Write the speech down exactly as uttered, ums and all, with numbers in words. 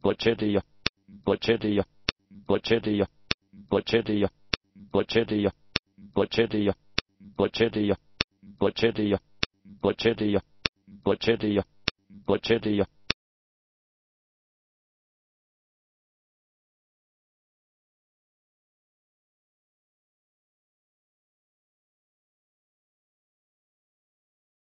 glochidia, glochidia, glochidia, glochidia, glochidia, glochidia, glochidia, glochidia, glochidia, glochidia, glochidia,